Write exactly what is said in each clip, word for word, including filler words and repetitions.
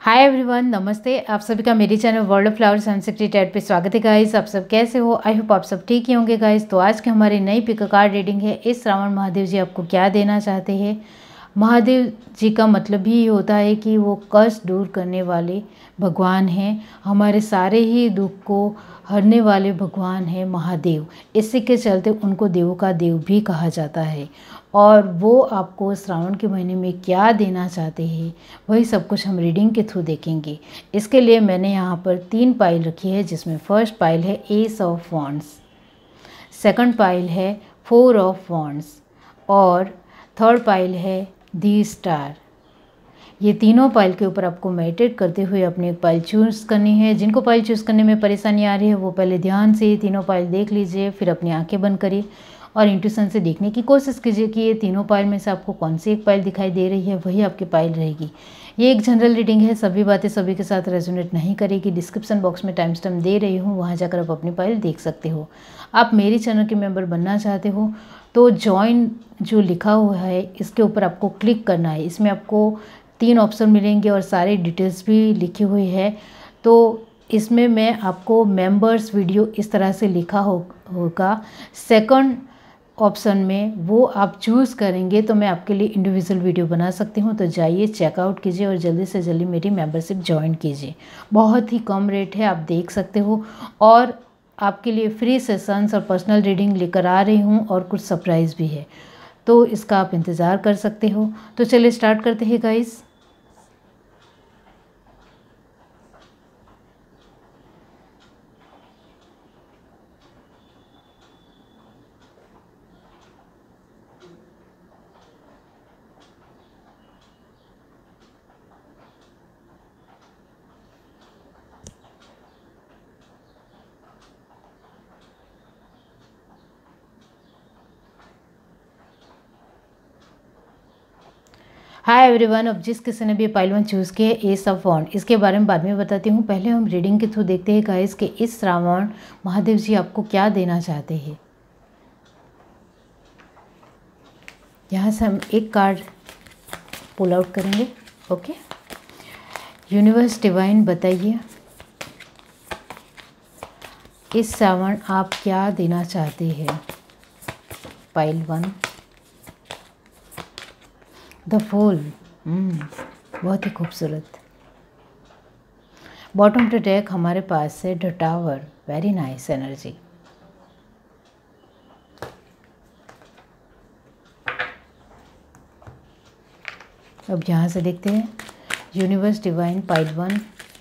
Hi everyone, नमस्ते। आप सभी का मेरे channel world of flowers and secretary पे स्वागत है गाइस। आप सब कैसे हो? आई होप आप सब ठीक ही होंगे गाइस। तो आज की हमारी नई पिक कार्ड रीडिंग है। इस श्रावण महादेव जी आपको क्या देना चाहते हैं। महादेव जी का मतलब भी ये होता है कि वो कष्ट दूर करने वाले भगवान हैं, हमारे सारे ही दुख को हरने वाले भगवान हैं महादेव। इसी के चलते उनको देवों का देव भी कहा जाता है। और वो आपको श्रावण के महीने में क्या देना चाहते हैं वही सब कुछ हम रीडिंग के थ्रू देखेंगे। इसके लिए मैंने यहाँ पर तीन पाइल रखी है, जिसमें फर्स्ट पाइल है ace of wands, second pile है फोर ऑफ वॉन्ड्स और थर्ड पाइल है दी स्टार। ये तीनों पाइल के ऊपर आपको मेडिटेट करते हुए अपनी एक पाइल चूज़ करनी है। जिनको पाइल चूज़ करने में परेशानी आ रही है वो पहले ध्यान से ये तीनों पाइल देख लीजिए, फिर अपनी आंखें बंद करिए और इंट्यूशन से देखने की कोशिश कीजिए कि ये तीनों पाइल में से आपको कौन सी एक पाइल दिखाई दे रही है, वही आपकी पाइल रहेगी। ये एक जनरल रीडिंग है, सभी बातें सभी के साथ रेजोनेट नहीं करेगी। डिस्क्रिप्शन बॉक्स में टाइम स्टैम्प दे रही हूँ, वहाँ जाकर आप अपनी पाइल देख सकते हो। आप मेरे चैनल के मेंबर बनना चाहते हो तो ज्वाइन जो लिखा हुआ है इसके ऊपर आपको क्लिक करना है। इसमें आपको तीन ऑप्शन मिलेंगे और सारे डिटेल्स भी लिखी हुई है। तो इसमें मैं आपको मेंबर्स वीडियो इस तरह से लिखा हो होगा। सेकंड ऑप्शन में वो आप चूज़ करेंगे तो मैं आपके लिए इंडिविजुअल वीडियो बना सकती हूँ। तो जाइए, चेकआउट कीजिए और जल्दी से जल्दी मेरी मेंबरशिप ज्वाइन कीजिए। बहुत ही कम रेट है, आप देख सकते हो। और आपके लिए फ्री सेशंस और पर्सनल रीडिंग लेकर आ रही हूँ और कुछ सरप्राइज़ भी है, तो इसका आप इंतज़ार कर सकते हो। तो चलिए स्टार्ट करते हैं गाइस। हाय एवरीवन, अब जिस किसी ने भी पाइल वन चूज़ किया है एस ऑफ वॉन्ड, इसके बारे में बाद में बताती हूँ। पहले हम रीडिंग के थ्रू देखते हैं गाइस कि इस श्रावण महादेव जी आपको क्या देना चाहते हैं। यहाँ से हम एक कार्ड पुल आउट करेंगे। ओके, यूनिवर्स डिवाइन बताइए इस श्रावण आप क्या देना चाहते हैं। पाइल वन, द फूल, बहुत ही खूबसूरत। बॉटम टू डेक हमारे पास है the tower, very nice energy. अब यहाँ से देखते हैं यूनिवर्स डिवाइन पाइल वन,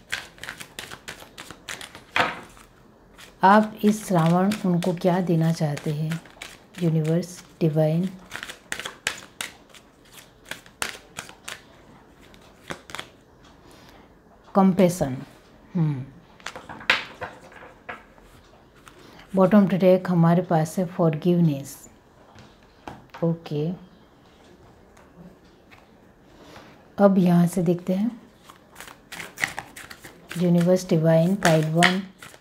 आप इस श्रावण उनको क्या देना चाहते हैं। Universe divine, compassion. Bottom to deck हमारे पास है फॉरगिवनेस। ओके, अब यहाँ से देखते हैं यूनिवर्स डिवाइन पाइल वन।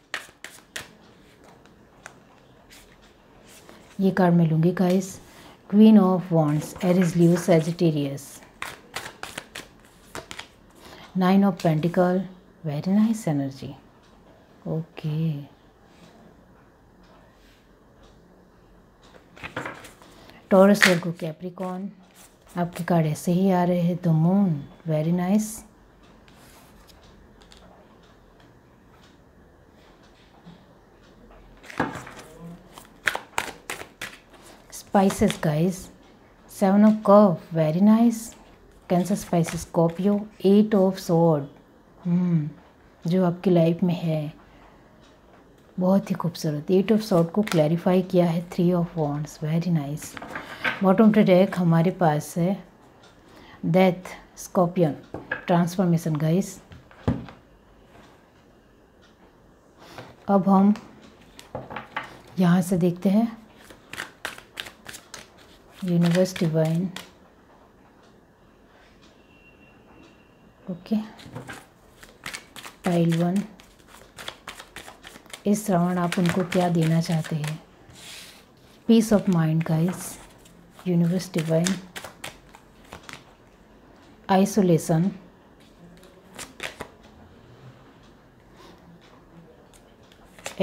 ये कार्ड मैं लूँगी guys, queen of wands, Aries Leo Sagittarius. Nine of pentacle, very nice energy. Okay, Taurus Virgo Capricorn, आपके कार्ड ऐसे ही आ रहे हैं। The moon, very nice. Pisces guys, seven of cup, very nice. Cancer Pisces, Scorpio, eight of sword, जो आपकी life में है बहुत ही खूबसूरत। एट ऑफ स्वॉर्ड को क्लैरिफाई किया है three of wands, very nice. Bottom to deck हमारे पास है डेथ, स्कॉर्पियन, ट्रांसफॉर्मेशन गाइस। अब हम यहाँ से देखते हैं universe divine. Okay, pile one, इस श्रावण आप उनको क्या देना चाहते हैं। Peace of mind guys, universe divine, isolation,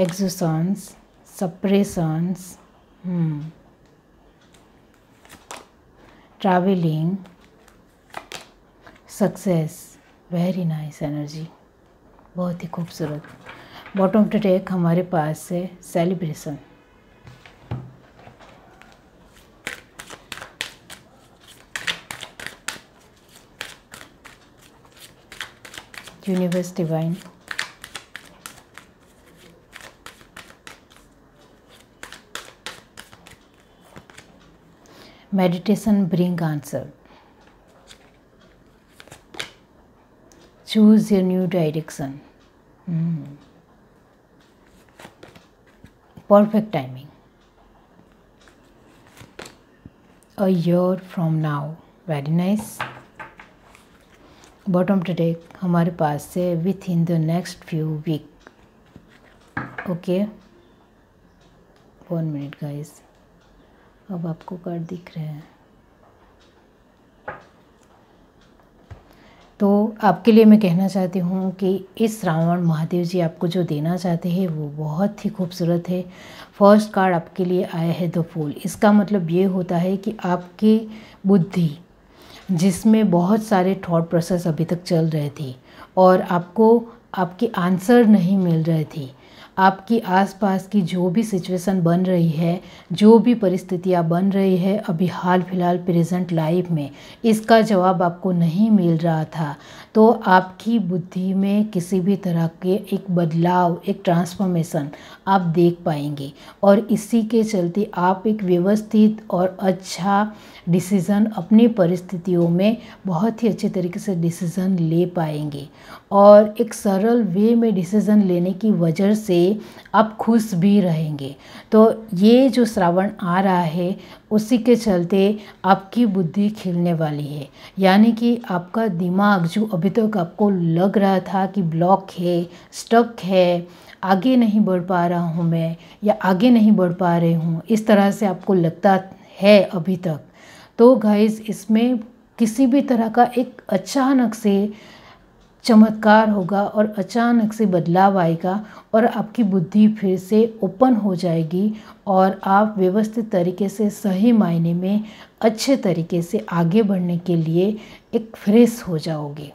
exhaustions, suppressions, hmm, traveling, success, very nice energy, बहुत ही खूबसूरत। बॉटम टू टेक हमारे पास है celebration, universe divine, meditation bring answer, choose your new direction, hmm. perfect timing, a year from now, very nice। bottom to take हमारे पास से within the next few week, okay, one minute guys, अब आपको card दिख रहे हैं तो आपके लिए मैं कहना चाहती हूँ कि इस श्रावण महादेव जी आपको जो देना चाहते हैं वो बहुत ही खूबसूरत है। फर्स्ट कार्ड आपके लिए आया है द फूल। इसका मतलब ये होता है कि आपकी बुद्धि जिसमें बहुत सारे थॉट प्रोसेस अभी तक चल रहे थे और आपको आपकी आंसर नहीं मिल रहे थे, आपकी आसपास की जो भी सिचुएशन बन रही है, जो भी परिस्थितियाँ बन रही है अभी हाल फिलहाल प्रेजेंट लाइफ में, इसका जवाब आपको नहीं मिल रहा था, तो आपकी बुद्धि में किसी भी तरह के एक बदलाव, एक ट्रांसफॉर्मेशन आप देख पाएंगे और इसी के चलते आप एक व्यवस्थित और अच्छा डिसीज़न अपनी परिस्थितियों में बहुत ही अच्छे तरीके से डिसीज़न ले पाएंगे और एक सरल वे में डिसीज़न लेने की वजह से आप खुश भी रहेंगे। तो ये जो श्रावण आ रहा है उसी के चलते आपकी बुद्धि खिलने वाली है, यानी कि आपका दिमाग जो अभी तक आपको लग रहा था कि ब्लॉक है, स्टक है, आगे नहीं बढ़ पा रहा हूँ मैं या आगे नहीं बढ़ पा रही हूँ, इस तरह से आपको लगता है अभी तक, तो गाइस इसमें किसी भी तरह का एक अचानक से चमत्कार होगा और अचानक से बदलाव आएगा और आपकी बुद्धि फिर से ओपन हो जाएगी और आप व्यवस्थित तरीके से सही मायने में अच्छे तरीके से आगे बढ़ने के लिए एक फ्रेश हो जाओगे।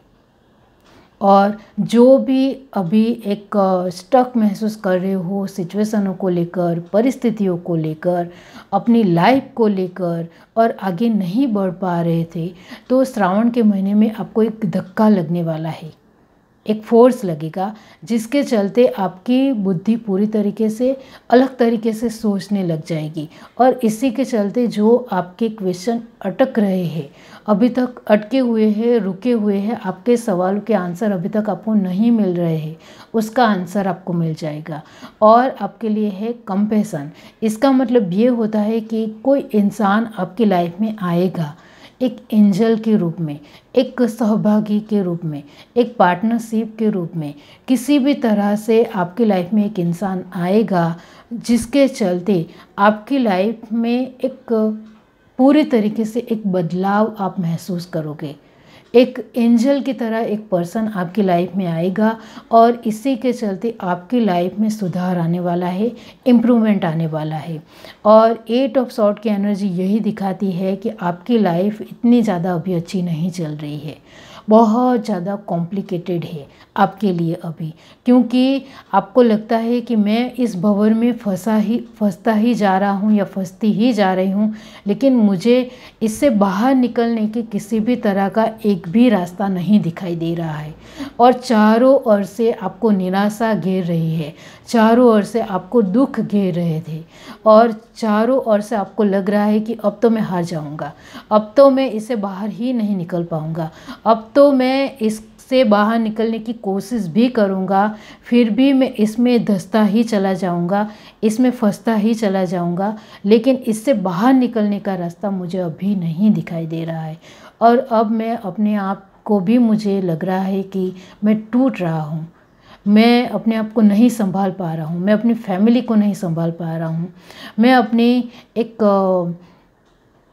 और जो भी अभी एक स्टक महसूस कर रहे हो सिचुएशनों को लेकर, परिस्थितियों को लेकर, अपनी लाइफ को लेकर और आगे नहीं बढ़ पा रहे थे, तो श्रावण के महीने में आपको एक धक्का लगने वाला है, एक फोर्स लगेगा जिसके चलते आपकी बुद्धि पूरी तरीके से अलग तरीके से सोचने लग जाएगी और इसी के चलते जो आपके क्वेश्चन अटक रहे हैं, अभी तक अटके हुए हैं, रुके हुए हैं, आपके सवालों के आंसर अभी तक आपको नहीं मिल रहे हैं, उसका आंसर आपको मिल जाएगा और आपके लिए है कंपैशन। इसका मतलब ये होता है कि कोई इंसान आपकी लाइफ में आएगा एक एंजल के रूप में, एक सहभागी के रूप में, एक पार्टनरशिप के रूप में, किसी भी तरह से आपकी लाइफ में एक इंसान आएगा जिसके चलते आपकी लाइफ में एक पूरी तरीके से एक बदलाव आप महसूस करोगे। एक एंजल की तरह एक पर्सन आपकी लाइफ में आएगा और इसी के चलते आपकी लाइफ में सुधार आने वाला है, इम्प्रूवमेंट आने वाला है। और एट ऑफ सॉर्ड की एनर्जी यही दिखाती है कि आपकी लाइफ इतनी ज़्यादा अभी अच्छी नहीं चल रही है, बहुत ज़्यादा कॉम्प्लिकेटेड है आपके लिए अभी, क्योंकि आपको लगता है कि मैं इस भंवर में फंसा ही फंसता ही जा रहा हूँ या फंसती ही जा रही हूँ, लेकिन मुझे इससे बाहर निकलने की किसी भी तरह का एक भी रास्ता नहीं दिखाई दे रहा है और चारों ओर से आपको निराशा घेर रही है, चारों ओर से आपको दुख घेर रहे थे और चारों ओर से आपको लग रहा है कि अब तो मैं हार जाऊँगा, अब तो मैं इससे बाहर ही नहीं निकल पाऊँगा, अब तो मैं इससे बाहर निकलने की कोशिश भी करूँगा फिर भी मैं इसमें धंसता ही चला जाऊँगा, इसमें फंसता ही चला जाऊँगा, लेकिन इससे बाहर निकलने का रास्ता मुझे अभी नहीं दिखाई दे रहा है। और अब मैं अपने आप को भी मुझे लग रहा है कि मैं टूट रहा हूँ, मैं अपने आप को नहीं संभाल पा रहा हूँ, मैं अपनी फैमिली को नहीं संभाल पा रहा हूँ, मैं अपनी एक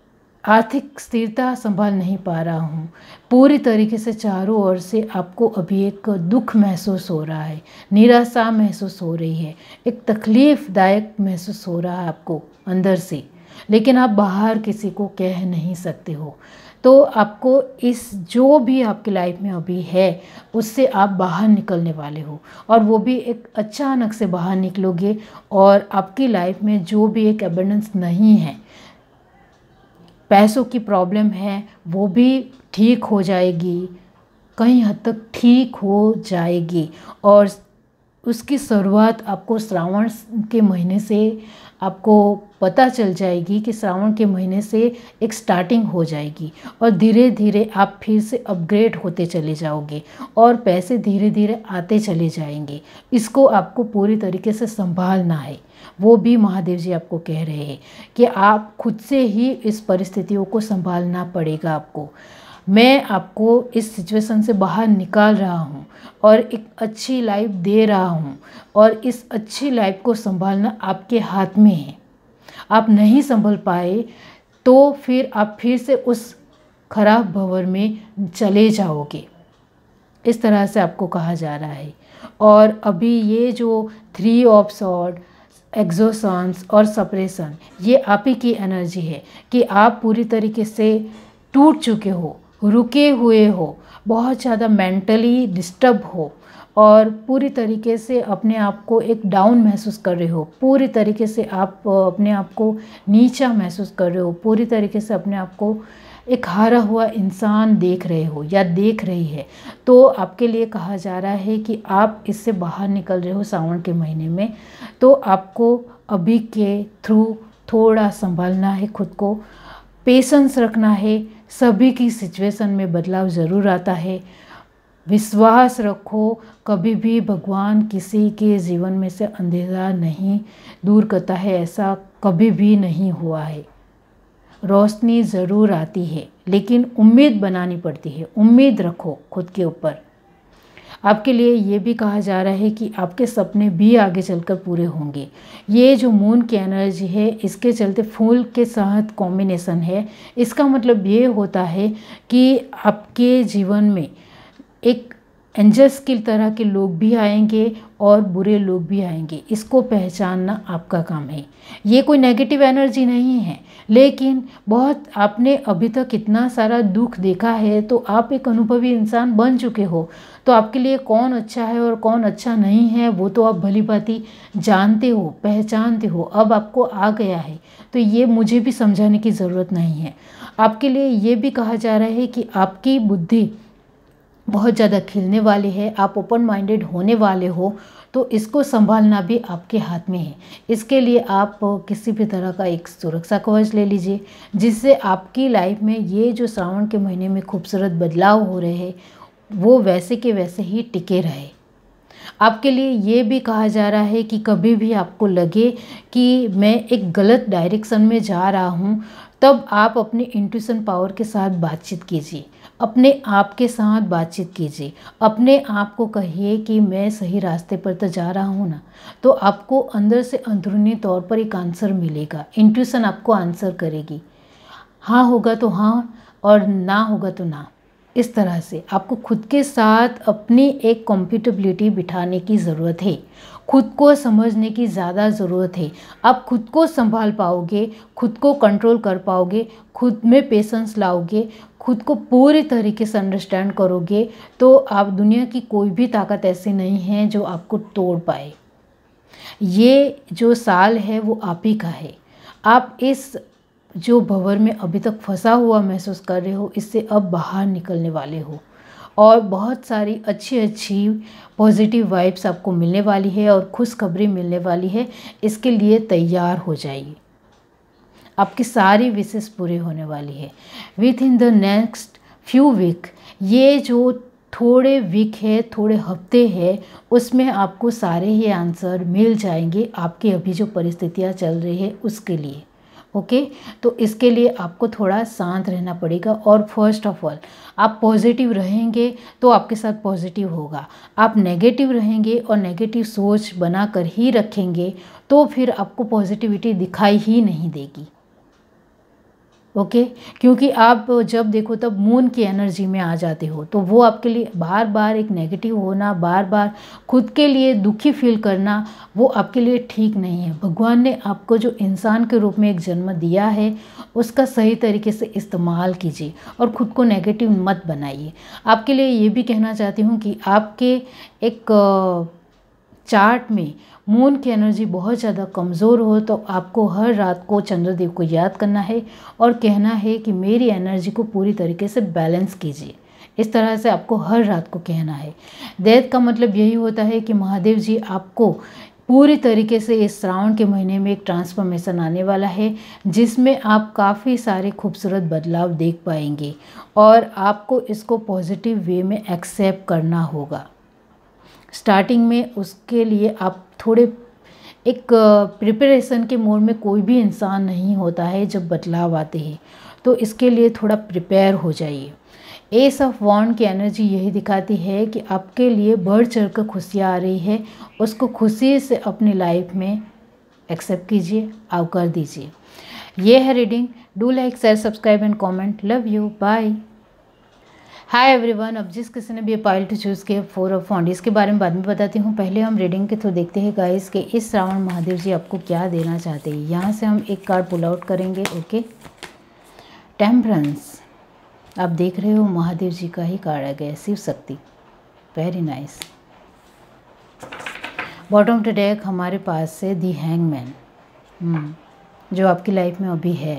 आर्थिक स्थिरता संभाल नहीं पा रहा हूँ, पूरी तरीके से चारों ओर से आपको अभी एक दुख महसूस हो रहा है, निराशा महसूस हो रही है, एक तकलीफ़दायक महसूस हो रहा है आपको अंदर से, लेकिन आप बाहर किसी को कह नहीं सकते हो। तो आपको इस जो भी आपकी लाइफ में अभी है उससे आप बाहर निकलने वाले हो, और वो भी एक अचानक से बाहर निकलोगे, और आपकी लाइफ में जो भी एक एबंडेंस नहीं है, पैसों की प्रॉब्लम है, वो भी ठीक हो जाएगी, कहीं हद तक ठीक हो जाएगी। और उसकी शुरुआत आपको श्रावण के महीने से आपको पता चल जाएगी कि श्रावण के महीने से एक स्टार्टिंग हो जाएगी, और धीरे धीरे आप फिर से अपग्रेड होते चले जाओगे, और पैसे धीरे धीरे आते चले जाएंगे। इसको आपको पूरी तरीके से संभालना है। वो भी महादेव जी आपको कह रहे हैं कि आप खुद से ही इस परिस्थितियों को संभालना पड़ेगा आपको। मैं आपको इस सिचुएशन से बाहर निकाल रहा हूँ और एक अच्छी लाइफ दे रहा हूँ, और इस अच्छी लाइफ को संभालना आपके हाथ में है। आप नहीं संभल पाए तो फिर आप फिर से उस खराब भंवर में चले जाओगे, इस तरह से आपको कहा जा रहा है। और अभी ये जो थ्री ऑफ सॉर्ड, एग्जॉशंस और सप्रेशन, ये आप ही की एनर्जी है कि आप पूरी तरीके से टूट चुके हो, रुके हुए हो, बहुत ज़्यादा मेंटली डिस्टर्ब हो, और पूरी तरीके से अपने आप को एक डाउन महसूस कर रहे हो, पूरी तरीके से आप अपने आप को नीचा महसूस कर रहे हो, पूरी तरीके से अपने आप को एक हारा हुआ इंसान देख रहे हो या देख रही है। तो आपके लिए कहा जा रहा है कि आप इससे बाहर निकल रहे हो सावन के महीने में, तो आपको अभी के थ्रू थोड़ा संभालना है, खुद को पेशेंस रखना है। सभी की सिचुएशन में बदलाव ज़रूर आता है, विश्वास रखो, कभी भी भगवान किसी के जीवन में से अंधेरा नहीं दूर करता है, ऐसा कभी भी नहीं हुआ है। रोशनी ज़रूर आती है, लेकिन उम्मीद बनानी पड़ती है। उम्मीद रखो खुद के ऊपर। आपके लिए ये भी कहा जा रहा है कि आपके सपने भी आगे चलकर पूरे होंगे। ये जो मून की एनर्जी है, इसके चलते फूल के साथ कॉम्बिनेशन है। इसका मतलब ये होता है कि आपके जीवन में एक एंजल्स की तरह के लोग भी आएंगे और बुरे लोग भी आएंगे। इसको पहचानना आपका काम है। ये कोई नेगेटिव एनर्जी नहीं है, लेकिन बहुत आपने अभी तक इतना सारा दुख देखा है, तो आप एक अनुभवी इंसान बन चुके हो। तो आपके लिए कौन अच्छा है और कौन अच्छा नहीं है वो तो आप भली भांति जानते हो, पहचानते हो। अब आपको आ गया है, तो ये मुझे भी समझाने की ज़रूरत नहीं है। आपके लिए ये भी कहा जा रहा है कि आपकी बुद्धि बहुत ज़्यादा खिलने वाली है, आप ओपन माइंडेड होने वाले हो, तो इसको संभालना भी आपके हाथ में है। इसके लिए आप किसी भी तरह का एक सुरक्षा कवच ले लीजिए, जिससे आपकी लाइफ में ये जो श्रावण के महीने में खूबसूरत बदलाव हो रहे हैं वो वैसे के वैसे ही टिके रहे। आपके लिए ये भी कहा जा रहा है कि कभी भी आपको लगे कि मैं एक गलत डायरेक्शन में जा रहा हूँ, तब आप अपने इंट्यूशन पावर के साथ बातचीत कीजिए, अपने आप के साथ बातचीत कीजिए, अपने आप को कहिए कि मैं सही रास्ते पर तो जा रहा हूँ ना। तो आपको अंदर से अंदरूनी तौर पर एक आंसर मिलेगा। इंट्यूशन आपको आंसर करेगी, हाँ होगा तो हाँ और ना होगा तो ना। इस तरह से आपको खुद के साथ अपनी एक कॉम्पिटेबिलिटी बिठाने की ज़रूरत है, खुद को समझने की ज़्यादा ज़रूरत है। आप खुद को संभाल पाओगे, खुद को कंट्रोल कर पाओगे, खुद में पेशेंस लाओगे, खुद को पूरी तरीके से अंडरस्टैंड करोगे, तो आप दुनिया की कोई भी ताकत ऐसी नहीं है जो आपको तोड़ पाए। ये जो साल है वो आप ही का है। आप इस जो भंवर में अभी तक फंसा हुआ महसूस कर रहे हो, इससे अब बाहर निकलने वाले हो, और बहुत सारी अच्छी अच्छी पॉजिटिव वाइब्स आपको मिलने वाली है और खुशखबरी मिलने वाली है। इसके लिए तैयार हो जाइए, आपकी सारी विशेष पूरी होने वाली है within the next few week. ये जो थोड़े वीक है, थोड़े हफ्ते है, उसमें आपको सारे ही आंसर मिल जाएंगे आपकी अभी जो परिस्थितियाँ चल रही है उसके लिए। Okay okay? तो इसके लिए आपको थोड़ा शांत रहना पड़ेगा, और फर्स्ट ऑफ ऑल आप पॉजिटिव रहेंगे तो आपके साथ पॉजिटिव होगा। आप नेगेटिव रहेंगे और नेगेटिव सोच बना कर ही रखेंगे तो फिर आपको पॉजिटिविटी दिखाई ही नहीं देगी। ओके, क्योंकि आप जब देखो तब मून की एनर्जी में आ जाते हो, तो वो आपके लिए बार बार एक नेगेटिव होना, बार बार खुद के लिए दुखी फील करना, वो आपके लिए ठीक नहीं है। भगवान ने आपको जो इंसान के रूप में एक जन्म दिया है उसका सही तरीके से इस्तेमाल कीजिए और ख़ुद को नेगेटिव मत बनाइए। आपके लिए ये भी कहना चाहती हूँ कि आपके एक चार्ट में मून की एनर्जी बहुत ज़्यादा कमज़ोर हो तो आपको हर रात को चंद्रदेव को याद करना है और कहना है कि मेरी एनर्जी को पूरी तरीके से बैलेंस कीजिए। इस तरह से आपको हर रात को कहना है। दैत का मतलब यही होता है कि महादेव जी आपको पूरी तरीके से इस श्रावण के महीने में एक ट्रांसफॉर्मेशन आने वाला है, जिसमें आप काफ़ी सारे खूबसूरत बदलाव देख पाएंगे और आपको इसको पॉजिटिव वे में एक्सेप्ट करना होगा। स्टार्टिंग में उसके लिए आप थोड़े एक प्रिपरेशन के मोड में, कोई भी इंसान नहीं होता है जब बदलाव आते हैं, तो इसके लिए थोड़ा प्रिपेयर हो जाइए। एस ऑफ वॉन्ड की एनर्जी यही दिखाती है कि आपके लिए बढ़ चढ़ कर खुशियाँ आ रही है, उसको खुशी से अपनी लाइफ में एक्सेप्ट कीजिए, आकर दीजिए। ये है reading. Do like, share, subscribe and comment. Love you, bye. Hi everyone. अब जिस किसी ने भी पाइल टू चूज़ किया फोर ऑफ वॉन्ड, इसके बारे में बाद में बताती हूँ। पहले हम रीडिंग के थ्रू देखते हैं गाइस कि इस श्रावण महादेव जी आपको क्या देना चाहते हैं। यहाँ से हम एक कार्ड पुल आउट करेंगे। Okay, temperance. आप देख रहे हो महादेव जी का ही कार्ड आ गया, Shiv Shakti. Very nice. Bottom of the deck हमारे पास है दी हैंगमैन, जो आपकी लाइफ में अभी है।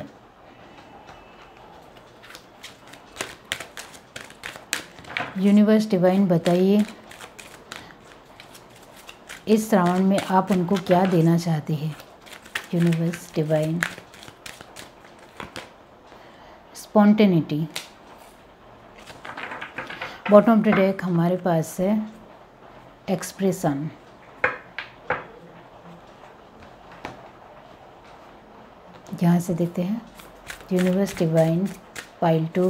यूनिवर्स डिवाइन बताइए इस श्रावण में आप उनको क्या देना चाहते हैं। Universe divine. Spontaneity. Bottom of the deck हमारे पास है एक्सप्रेशन। यहाँ से देखते हैं universe divine, pile two,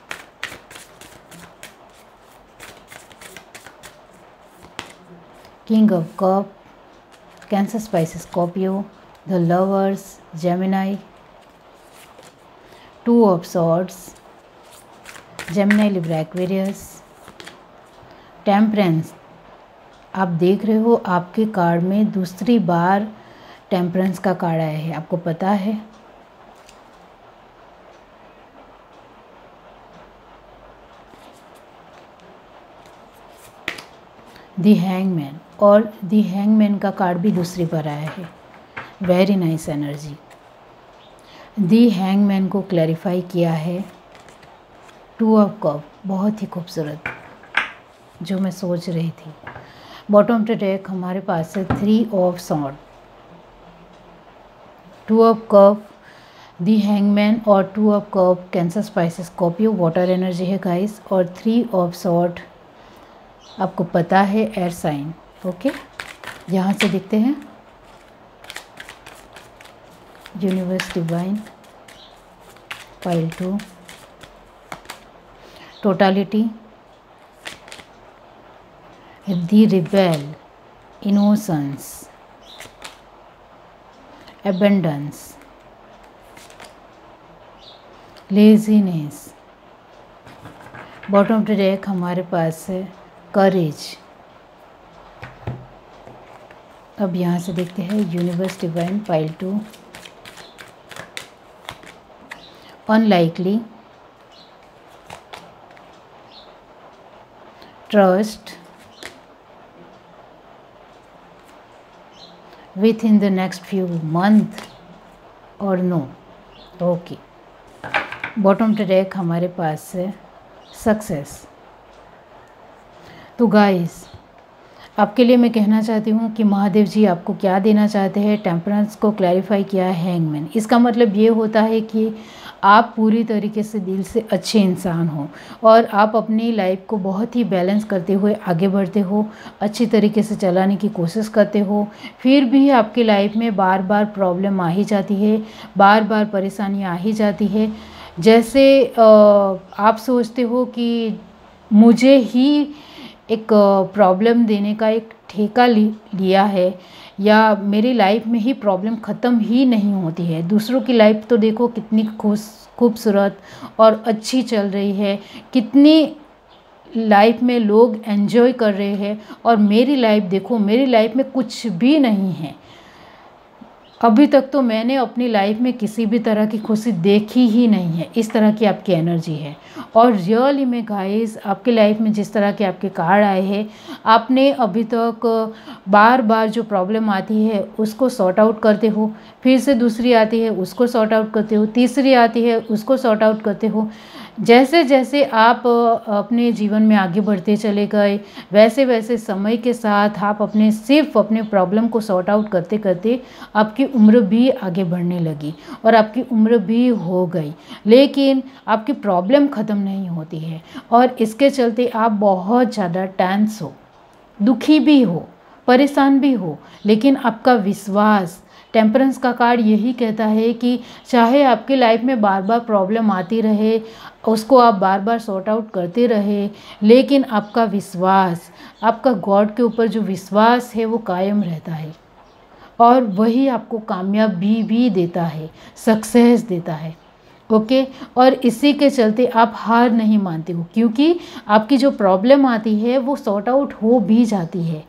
king of cup, Cancer, Pisces, Scorpio, the lovers, Gemini, two of swords, Gemini, Libra, Aquarius, temperance. आप देख रहे हो आपके कार्ड में दूसरी बार टेम्परेंस का कार्ड आया है, आपको पता है। दी हैंगमैन, और दी हैंगमैन का कार्ड भी दूसरी बार आया है। Very nice energy. The hangman को क्लैरिफाई किया है टू ऑफ कप, बहुत ही खूबसूरत, जो मैं सोच रही थी। बॉटम ऑफ द डेक हमारे पास है three of sword, two of cup, the hangman और two of cup, Cancer, Pisces, Scorpio, water energy है गाइस, और थ्री ऑफ सॉर्ड आपको पता है एयर साइन। ओके, यहाँ से देखते हैं universe divine, pile two, totality, the rebel, innocence, abundance, laziness. Bottom of the deck हमारे पास है करेज। अब यहाँ से देखते हैं universe divine, pile two, unlikely, trust, within the next few month और no. Okay, bottom of the deck हमारे पास है सक्सेस। तो गाइस, आपके लिए मैं कहना चाहती हूँ कि महादेव जी आपको क्या देना चाहते हैं। टेम्परेंस को क्लैरिफाई किया है हैंगमैन। इसका मतलब ये होता है कि आप पूरी तरीके से दिल से अच्छे इंसान हो और आप अपनी लाइफ को बहुत ही बैलेंस करते हुए आगे बढ़ते हो, अच्छी तरीके से चलाने की कोशिश करते हो। फिर भी आपकी लाइफ में बार बार प्रॉब्लम आ ही जाती है, बार बार परेशानियाँ आ ही जाती है। जैसे आप सोचते हो कि मुझे ही एक प्रॉब्लम देने का एक ठेका लिया है, या मेरी लाइफ में ही प्रॉब्लम ख़त्म ही नहीं होती है। दूसरों की लाइफ तो देखो कितनी खुश खूबसूरत और अच्छी चल रही है, कितनी लाइफ में लोग एंजॉय कर रहे हैं, और मेरी लाइफ देखो, मेरी लाइफ में कुछ भी नहीं है। अभी तक तो मैंने अपनी लाइफ में किसी भी तरह की खुशी देखी ही नहीं है। इस तरह की आपकी एनर्जी है। और रियली में गाइस, आपकी लाइफ में जिस तरह के आपके कार्ड आए हैं, आपने अभी तक बार बार जो प्रॉब्लम आती है उसको सॉर्ट आउट करते हो, फिर से दूसरी आती है उसको सॉर्ट आउट करते हो, तीसरी आती है उसको सॉर्ट आउट करते हो। जैसे जैसे आप अपने जीवन में आगे बढ़ते चले गए, वैसे वैसे समय के साथ आप अपने सिर्फ अपने प्रॉब्लम को सॉर्ट आउट करते करते आपकी उम्र भी आगे बढ़ने लगी और आपकी उम्र भी हो गई, लेकिन आपकी प्रॉब्लम ख़त्म नहीं होती है। और इसके चलते आप बहुत ज़्यादा टेंस हो, दुखी भी हो, परेशान भी हो, लेकिन आपका विश्वास, टेम्परेंस का कार्ड यही कहता है कि चाहे आपकी लाइफ में बार बार प्रॉब्लम आती रहे, उसको आप बार बार सॉर्ट आउट करते रहे, लेकिन आपका विश्वास, आपका गॉड के ऊपर जो विश्वास है वो कायम रहता है, और वही आपको कामयाबी भी देता है, सक्सेस देता है। ओके, और इसी के चलते आप हार नहीं मानते हो, क्योंकि आपकी जो प्रॉब्लम आती है वो सॉर्ट आउट हो भी जाती है,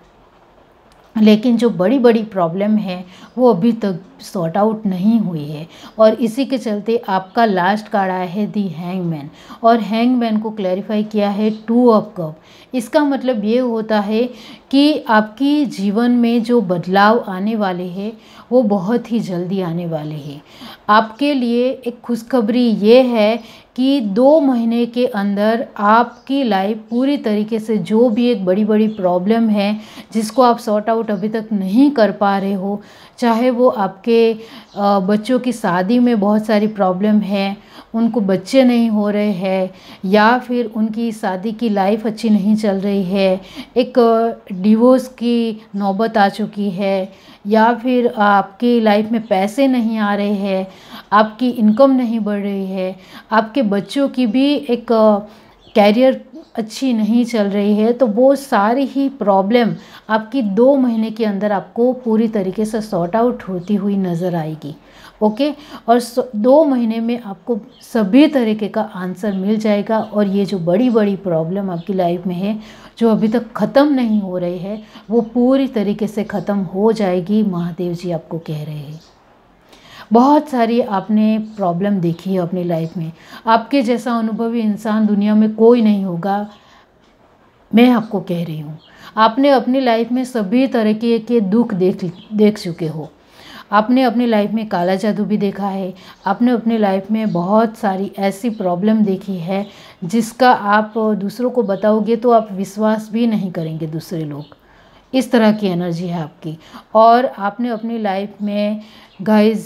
लेकिन जो बड़ी बड़ी प्रॉब्लम है वो अभी तक सॉर्ट आउट नहीं हुई है। और इसी के चलते आपका लास्ट कार्ड आया है दी हैंगमैन, और हैंगमैन को क्लैरिफाई किया है टू ऑफ कप। इसका मतलब ये होता है कि आपकी जीवन में जो बदलाव आने वाले हैं वो बहुत ही जल्दी आने वाले हैं। आपके लिए एक खुशखबरी ये है कि दो महीने के अंदर आपकी लाइफ पूरी तरीके से, जो भी एक बड़ी बड़ी प्रॉब्लम है जिसको आप सॉर्ट आउट अभी तक नहीं कर पा रहे हो, चाहे वो आपके बच्चों की शादी में बहुत सारी प्रॉब्लम है, उनको बच्चे नहीं हो रहे हैं, या फिर उनकी शादी की लाइफ अच्छी नहीं चल रही है, एक डिवोर्स की नौबत आ चुकी है, या फिर आपकी लाइफ में पैसे नहीं आ रहे हैं, आपकी इनकम नहीं बढ़ रही है, आपके बच्चों की भी एक कैरियर अच्छी नहीं चल रही है, तो वो सारी ही प्रॉब्लम आपकी दो महीने के अंदर आपको पूरी तरीके से सॉर्ट आउट होती हुई नज़र आएगी। ओके, और दो महीने में आपको सभी तरीके का आंसर मिल जाएगा, और ये जो बड़ी बड़ी प्रॉब्लम आपकी लाइफ में है जो अभी तक ख़त्म नहीं हो रही है वो पूरी तरीके से ख़त्म हो जाएगी। महादेव जी आपको कह रहे हैं। बहुत सारी आपने प्रॉब्लम देखी है अपनी लाइफ में, आपके जैसा अनुभवी इंसान दुनिया में कोई नहीं होगा, मैं आपको कह रही हूँ। आपने अपनी लाइफ में सभी तरीके के दुख देख देख चुके हो। आपने अपनी लाइफ में काला जादू भी देखा है, आपने अपनी लाइफ में बहुत सारी ऐसी प्रॉब्लम देखी है जिसका आप दूसरों को बताओगे तो आप विश्वास भी नहीं करेंगे दूसरे लोग। इस तरह की एनर्जी है आपकी। और आपने अपनी लाइफ में गाइस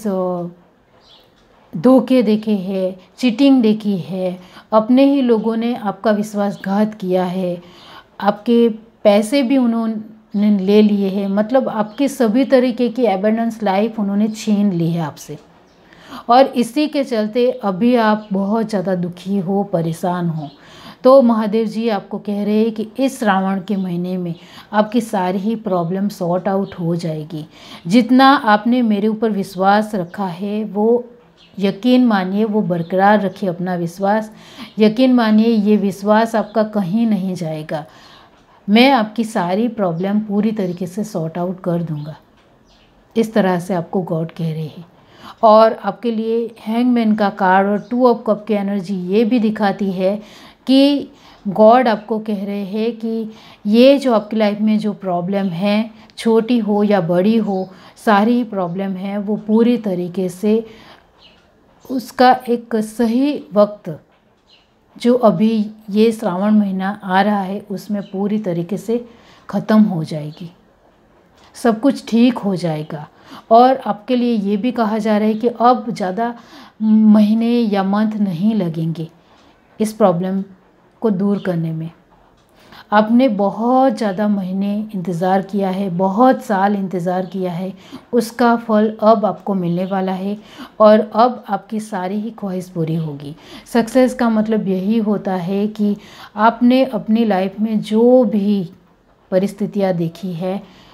धोखे देखे हैं, चीटिंग देखी है, अपने ही लोगों ने आपका विश्वासघात किया है, आपके पैसे भी उन्होंने ले लिए हैं, मतलब आपकी सभी तरीके की एबंडेंस लाइफ उन्होंने छीन ली है आपसे। और इसी के चलते अभी आप बहुत ज़्यादा दुखी हो, परेशान हो। तो महादेव जी आपको कह रहे हैं कि इस श्रावण के महीने में आपकी सारी ही प्रॉब्लम सॉर्ट आउट हो जाएगी। जितना आपने मेरे ऊपर विश्वास रखा है वो यकीन मानिए वो बरकरार रखिए अपना विश्वास। यकीन मानिए ये विश्वास आपका कहीं नहीं जाएगा। मैं आपकी सारी प्रॉब्लम पूरी तरीके से सॉर्ट आउट कर दूंगा। इस तरह से आपको गॉड कह रहे हैं। और आपके लिए हैंगमैन का कार्ड और टू ऑफ कप की एनर्जी ये भी दिखाती है कि गॉड आपको कह रहे हैं कि ये जो आपकी लाइफ में जो प्रॉब्लम है, छोटी हो या बड़ी हो, सारी प्रॉब्लम है वो पूरी तरीके से उसका एक सही वक्त जो अभी ये श्रावण महीना आ रहा है उसमें पूरी तरीके से ख़त्म हो जाएगी। सब कुछ ठीक हो जाएगा। और आपके लिए ये भी कहा जा रहा है कि अब ज़्यादा महीने या मंथ नहीं लगेंगे इस प्रॉब्लम को दूर करने में। आपने बहुत ज़्यादा महीने इंतज़ार किया है, बहुत साल इंतज़ार किया है, उसका फल अब आपको मिलने वाला है और अब आपकी सारी ही ख्वाहिश पूरी होगी। सक्सेस का मतलब यही होता है कि आपने अपनी लाइफ में जो भी परिस्थितियाँ देखी है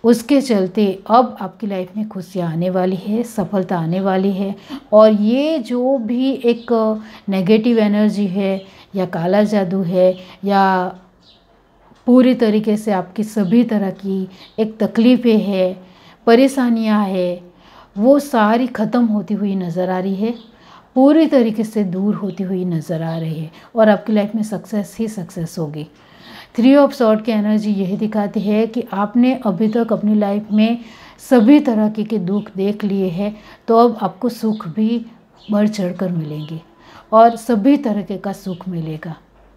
उसके चलते अब आपकी लाइफ में खुशियाँ आने वाली है, सफलता आने वाली है। और ये जो भी एक नेगेटिव एनर्जी है या काला जादू है या पूरी तरीके से आपकी सभी तरह की एक तकलीफ़ें है, परेशानियां है, वो सारी ख़त्म होती हुई नज़र आ रही है, पूरी तरीके से दूर होती हुई नज़र आ रही है और आपकी लाइफ में सक्सेस ही सक्सेस होगी। थ्री ऑफ सॉर्ड की एनर्जी यही दिखाती है कि आपने अभी तक अपनी लाइफ में सभी तरह के, के दुख देख लिए हैं, तो अब आपको सुख भी बढ़ चढ़ कर मिलेंगे और सभी तरह का सुख मिलेगा।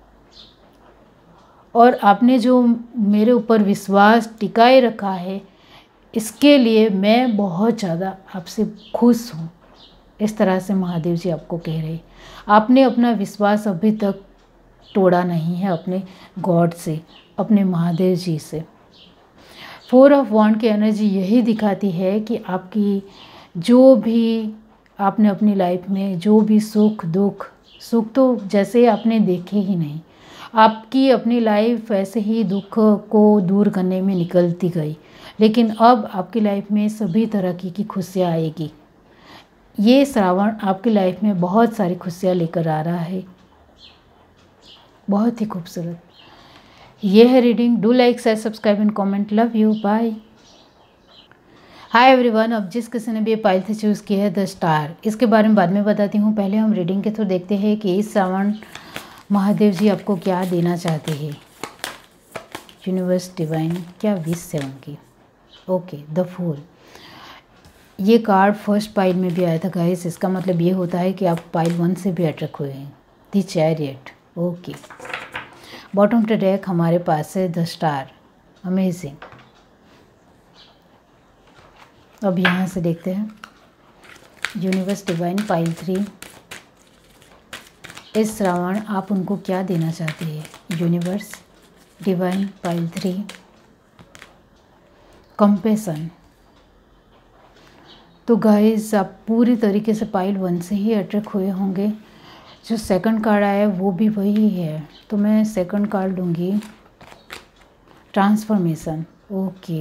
और आपने जो मेरे ऊपर विश्वास टिकाए रखा है, इसके लिए मैं बहुत ज़्यादा आपसे खुश हूँ। इस तरह से महादेव जी आपको कह रहे हैं। आपने अपना विश्वास अभी तक तोड़ा नहीं है अपने गॉड से, अपने महादेव जी से। फोर ऑफ वॉन्ड की एनर्जी यही दिखाती है कि आपकी जो भी आपने अपनी लाइफ में जो भी सुख दुख, सुख तो जैसे आपने देखे ही नहीं, आपकी अपनी लाइफ ऐसे ही दुख को दूर करने में निकलती गई, लेकिन अब आपकी लाइफ में सभी तरह की, की खुशियाँ आएगी। ये श्रावण आपकी लाइफ में बहुत सारी खुशियाँ लेकर आ रहा है, बहुत ही खूबसूरत। ये है reading. Do like share subscribe and comment. Love you, bye. Hi everyone. अब जिस किसी ने भी ये पाइल से चूज़ किया है द स्टार, इसके बारे में बाद में बताती हूँ। पहले हम रीडिंग के थ्रू देखते हैं कि इस श्रावण महादेव जी आपको क्या देना चाहते हैं। यूनिवर्स डिवाइन क्या विश है उनकी। Okay, the fool. ये कार्ड फर्स्ट पाइल में भी आया था गाइस। इसका मतलब ये होता है कि आप पाइल वन से भी अट्रैक्ट हुए हैं। The chariot. Okay, bottom to deck हमारे पास है द स्टार। अमेजिंग। अब यहाँ से देखते हैं यूनिवर्स डिवाइन पाइल थ्री, इस श्रावण आप उनको क्या देना चाहते हैं। Universe divine pile three, compassion. तो गाइस आप पूरी तरीके से पाइल वन से ही अट्रैक्ट हुए होंगे। जो सेकंड कार्ड आया है वो भी वही है, तो मैं सेकंड कार्ड लूँगी, ट्रांसफॉर्मेशन। ओके,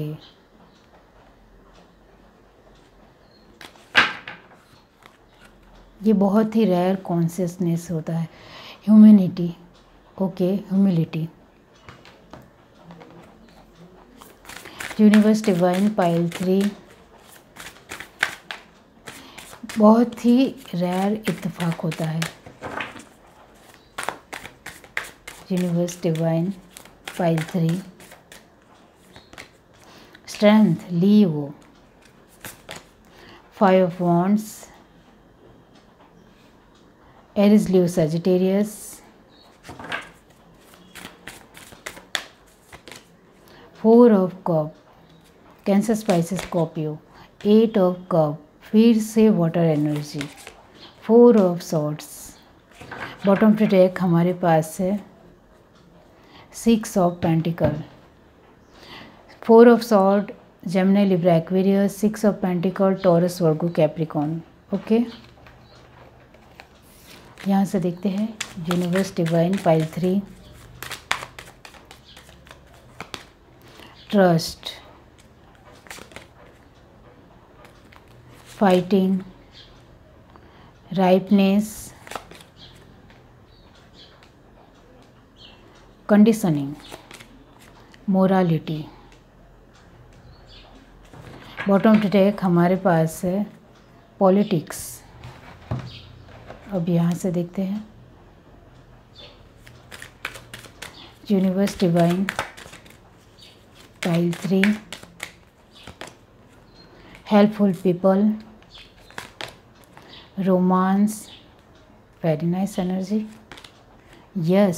ये बहुत ही रेयर कॉन्शियसनेस होता है। Humanity. Okay, humility. Universe divine pile three, बहुत ही रेयर इत्तेफाक होता है। Universe divine pile three, strength Leo, five of wands, Aries Leo Sagittarius, four of cup, Cancer Pisces Scorpio, eight of cup, फिर से water energy, four of swords. Bottom to deck हमारे पास है six of pentacle, four of sword, Gemini Libra Aquarius, six of pentacle, Taurus Virgo Capricorn. Okay, यहाँ से देखते हैं universe divine pile three, trust, fighting, ripeness, conditioning, morality. Bottom to deck हमारे पास है पॉलिटिक्स। अब यहाँ से देखते हैं universe divine pile three, helpful people, romance, very nice energy, yes,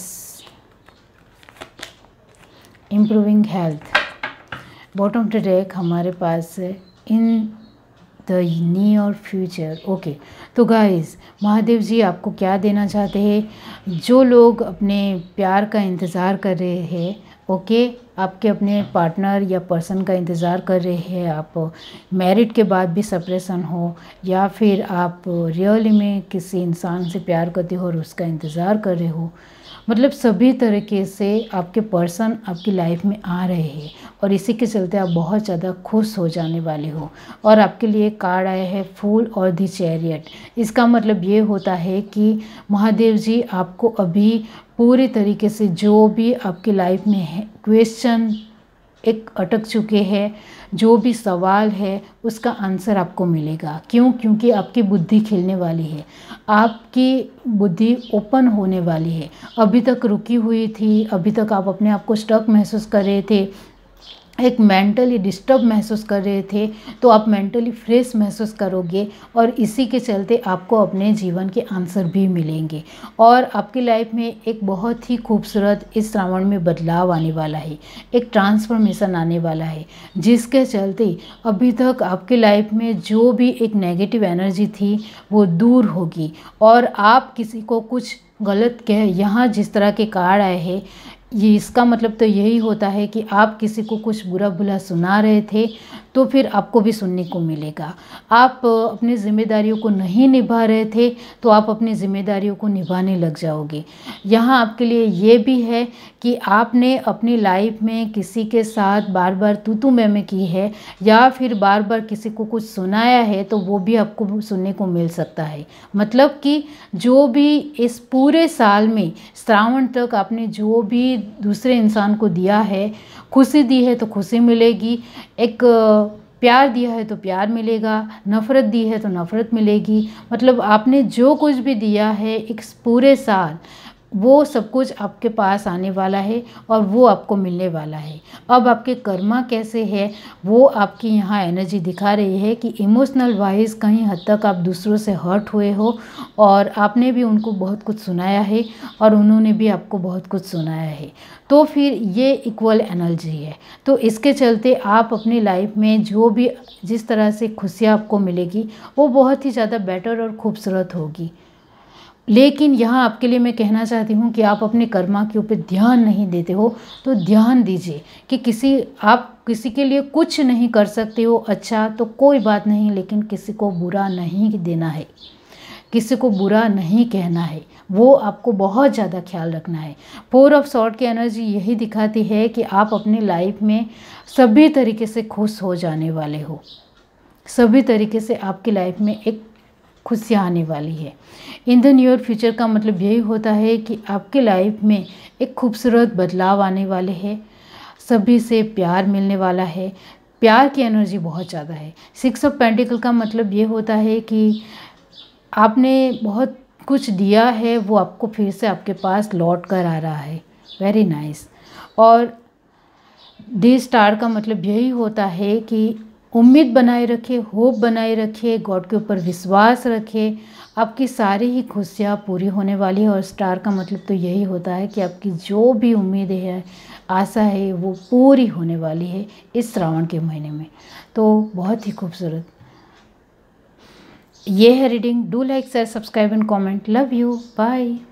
improving health. Bottom to deck हमारे पास है in the near future. Okay, तो गाइस महादेव जी आपको क्या देना चाहते हैं। जो लोग अपने प्यार का इंतज़ार कर रहे हैं, ओके, आपके अपने पार्टनर या पर्सन का इंतज़ार कर रहे हैं, आप मैरिड के बाद भी सेपरेशन हो या फिर आप रियली में किसी इंसान से प्यार करते हो और उसका इंतज़ार कर रहे हो, मतलब सभी तरीके से आपके पर्सन आपकी लाइफ में आ रहे हैं और इसी के चलते आप बहुत ज़्यादा खुश हो जाने वाले हो। और आपके लिए कार्ड आया है फूल और दी चैरियट। इसका मतलब ये होता है कि महादेव जी आपको अभी पूरी तरीके से जो भी आपकी लाइफ में है क्वेश्चन एक अटक चुके हैं, जो भी सवाल है उसका आंसर आपको मिलेगा। क्यों? क्योंकि आपकी बुद्धि खिलने वाली है, आपकी बुद्धि ओपन होने वाली है। अभी तक रुकी हुई थी, अभी तक आप अपने आप को स्टक महसूस कर रहे थे, एक मेंटली डिस्टर्ब महसूस कर रहे थे, तो आप मेंटली फ्रेश महसूस करोगे और इसी के चलते आपको अपने जीवन के आंसर भी मिलेंगे। और आपकी लाइफ में एक बहुत ही खूबसूरत इस श्रावण में बदलाव आने वाला है, एक ट्रांसफॉर्मेशन आने वाला है, जिसके चलते अभी तक आपकी लाइफ में जो भी एक नेगेटिव एनर्जी थी वो दूर होगी। और आप किसी को कुछ गलत कह, यहाँ जिस तरह के कार्ड आए हैं ये इसका मतलब तो यही होता है कि आप किसी को कुछ बुरा भला सुना रहे थे तो फिर आपको भी सुनने को मिलेगा। आप अपनी ज़िम्मेदारियों को नहीं निभा रहे थे तो आप अपनी ज़िम्मेदारियों को निभाने लग जाओगे। यहाँ आपके लिए ये भी है कि आपने अपनी लाइफ में किसी के साथ बार बार तू तू मैं मैं की है या फिर बार बार किसी को कुछ सुनाया है तो वो भी आपको सुनने को मिल सकता है। मतलब कि जो भी इस पूरे साल में श्रावण तक आपने जो भी दूसरे इंसान को दिया है, खुशी दी है तो खुशी मिलेगी, एक प्यार दिया है तो प्यार मिलेगा, नफ़रत दी है तो नफ़रत मिलेगी। मतलब आपने जो कुछ भी दिया है एक पूरे साल वो सब कुछ आपके पास आने वाला है और वो आपको मिलने वाला है। अब आपके कर्मा कैसे है वो आपकी यहाँ एनर्जी दिखा रही है कि इमोशनल वाइज कहीं हद तक आप दूसरों से हर्ट हुए हो और आपने भी उनको बहुत कुछ सुनाया है और उन्होंने भी आपको बहुत कुछ सुनाया है। तो फिर ये इक्वल एनर्जी है। तो इसके चलते आप अपनी लाइफ में जो भी जिस तरह से खुशियाँ आपको मिलेगी वो बहुत ही ज़्यादा बेटर और खूबसूरत होगी। लेकिन यहाँ आपके लिए मैं कहना चाहती हूँ कि आप अपने कर्मा के ऊपर ध्यान नहीं देते हो तो ध्यान दीजिए कि किसी आप किसी के लिए कुछ नहीं कर सकते हो अच्छा तो कोई बात नहीं, लेकिन किसी को बुरा नहीं देना है, किसी को बुरा नहीं कहना है, वो आपको बहुत ज़्यादा ख्याल रखना है। फोर ऑफ सॉर्ड की एनर्जी यही दिखाती है कि आप अपनी लाइफ में सभी तरीके से खुश हो जाने वाले हो, सभी तरीके से आपकी लाइफ में एक खुशियाँ आने वाली है। इन द नियर फ्यूचर का मतलब यही होता है कि आपके लाइफ में एक खूबसूरत बदलाव आने वाले हैं, सभी से प्यार मिलने वाला है, प्यार की एनर्जी बहुत ज़्यादा है। सिक्स ऑफ पेंटिकल का मतलब ये होता है कि आपने बहुत कुछ दिया है वो आपको फिर से आपके पास लौट कर आ रहा है। Very nice. और दी स्टार का मतलब यही होता है कि उम्मीद बनाए रखे, होप बनाए रखे, गॉड के ऊपर विश्वास रखे, आपकी सारी ही खुशियाँ पूरी होने वाली है। और स्टार का मतलब तो यही होता है कि आपकी जो भी उम्मीद है, आशा है, वो पूरी होने वाली है इस श्रावण के महीने में। तो बहुत ही खूबसूरत ये है reading. Do like share subscribe and comment. Love you, bye.